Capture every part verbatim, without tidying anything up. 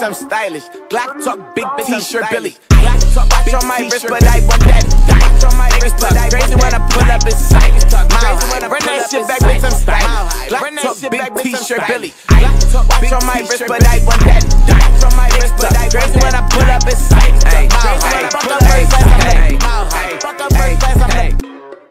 I'm stylish. Glock talk, big t-shirt, Billy. Glock talk, watch on my wrist, but I want that. Watch on my wrist, but I crazy when I pull up in sight. Run that shit back with some stylish. Glock talk, big t-shirt, Billy. Glock talk, watch on my wrist, but I want that. Watch on my wrist, but I crazy when I pull up in sight. Crazy when I fuck up first class, I'm like, fuck up first class, I'm like.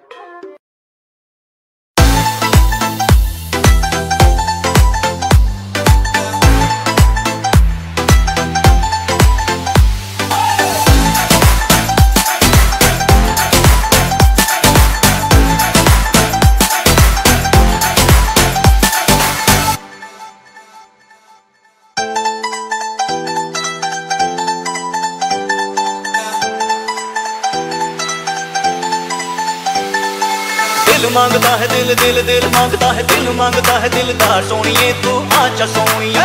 दिल मांगता है दिल दिल दिल मांगता है दिल मांगता है दिलदार सोनिए तू आजा सोनिए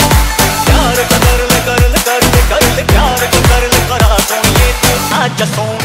प्यार कर ले कर ले कर ले कर ले प्यार कर ले करा सोनिए तू आजा सोनिए